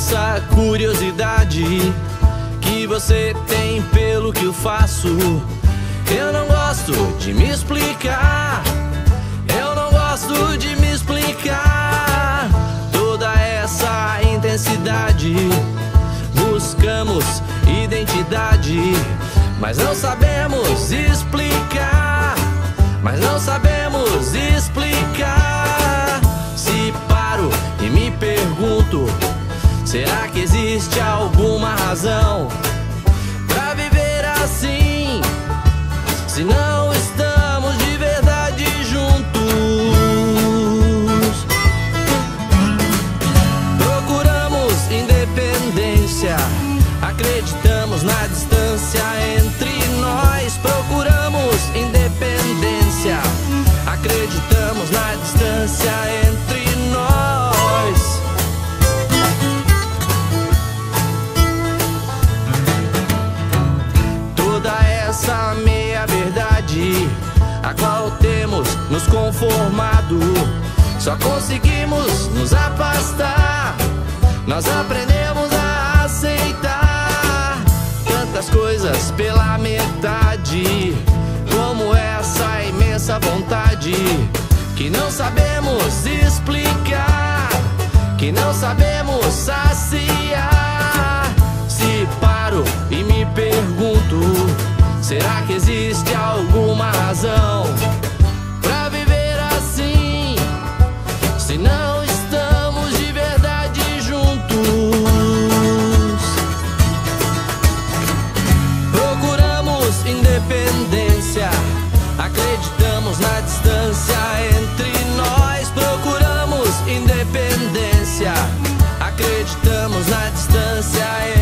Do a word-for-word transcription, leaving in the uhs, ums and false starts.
essa curiosidade que você tem pelo que eu faço. Eu não gosto de me explicar, eu não gosto de me explicar. Toda essa intensidade, buscamos identidade, mas não sabemos explicar, mas não sabemos explicar. Se paro e me pergunto, será que existe alguma razão pra viver assim, se não estamos de verdade juntos? Procuramos independência, acreditamos na distância entre nós. Procuramos independência, acreditamos na distância entre nós. Toda essa meia-verdade a qual temos nos conformado, só conseguimos nos afastar. Nós aprendemos a aceitar tantas coisas pela metade, como essa imensa vontade que não sabemos explicar, que não sabemos saciar. Se paro e me pergunto, será que existe alguma razão pra viver assim, se não estamos de verdade juntos? Procuramos independência, acreditamos na distância entre nós. Procuramos independência, acreditamos na distância entre nós.